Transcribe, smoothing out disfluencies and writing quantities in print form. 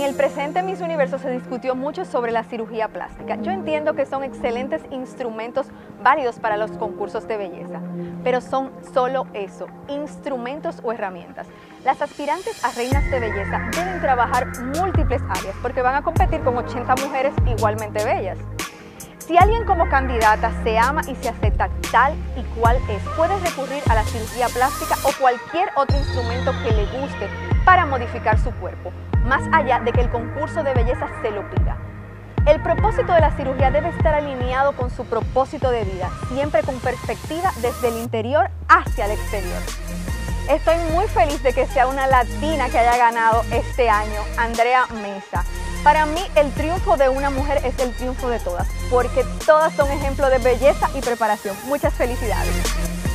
el presente Miss Universo se discutió mucho sobre la cirugía plástica. Yo entiendo que son excelentes instrumentos válidos para los concursos de belleza, pero son solo eso, instrumentos o herramientas. Las aspirantes a reinas de belleza deben trabajar múltiples áreas porque van a competir con 80 mujeres igualmente bellas. Si alguien como candidata se ama y se acepta tal y cual es, puede recurrir a la cirugía plástica o cualquier otro instrumento que le guste para modificar su cuerpo, más allá de que el concurso de belleza se lo pida. El propósito de la cirugía debe estar alineado con su propósito de vida, siempre con perspectiva desde el interior hacia el exterior. Estoy muy feliz de que sea una latina que haya ganado este año, Andrea Meza. Para mí, el triunfo de una mujer es el triunfo de todas, porque todas son ejemplo de belleza y preparación. Muchas felicidades.